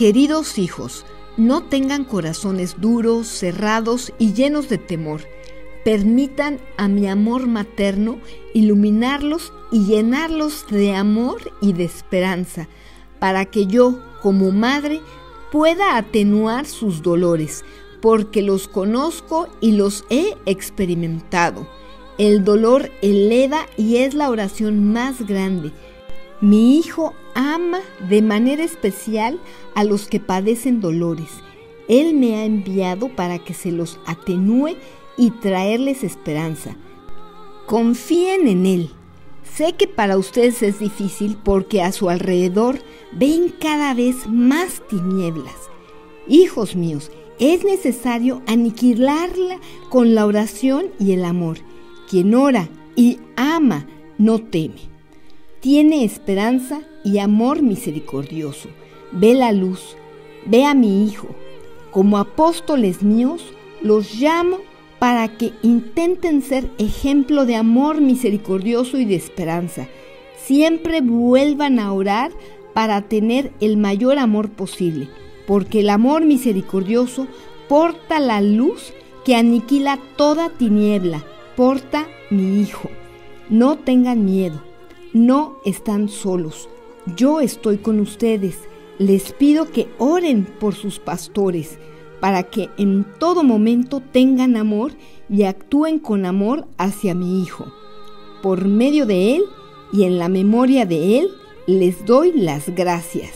Queridos hijos, no tengan corazones duros, cerrados y llenos de temor. Permitan a mi amor materno iluminarlos y llenarlos de amor y de esperanza, para que yo, como madre, pueda atenuar sus dolores, porque los conozco y los he experimentado. El dolor eleva y es la oración más grande. Mi hijo ama de manera especial a los que padecen dolores. Él me ha enviado para que se los atenúe y traerles esperanza. Confíen en Él. Sé que para ustedes es difícil porque a su alrededor ven cada vez más tinieblas. Hijos míos, es necesario aniquilarla con la oración y el amor. Quien ora y ama no teme. Tiene esperanza y amor misericordioso. Ve la luz, ve a mi hijo. Como apóstoles míos, los llamo para que intenten ser ejemplo de amor misericordioso y de esperanza. Siempre vuelvan a orar para tener el mayor amor posible, porque el amor misericordioso porta la luz que aniquila toda tiniebla, porta mi hijo. No tengan miedo, no están solos. Yo estoy con ustedes. Les pido que oren por sus pastores, para que en todo momento tengan amor y actúen con amor hacia mi hijo. Por medio de él y en la memoria de él, les doy las gracias.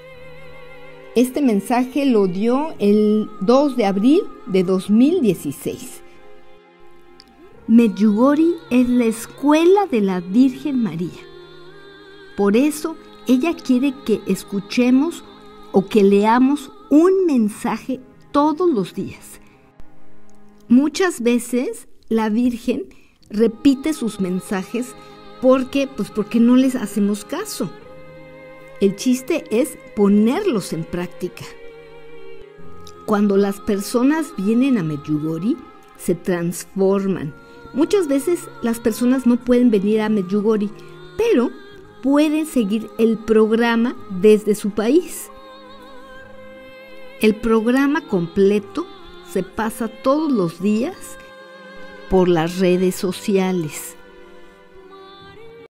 Este mensaje lo dio el 2 de abril de 2016. Medjugorje es la escuela de la Virgen María. Por eso, ella quiere que escuchemos o que leamos un mensaje todos los días. Muchas veces la Virgen repite sus mensajes porque no les hacemos caso. El chiste es ponerlos en práctica. Cuando las personas vienen a Medjugorje, se transforman. Muchas veces las personas no pueden venir a Medjugorje, pero pueden seguir el programa desde su país. El programa completo se pasa todos los días por las redes sociales.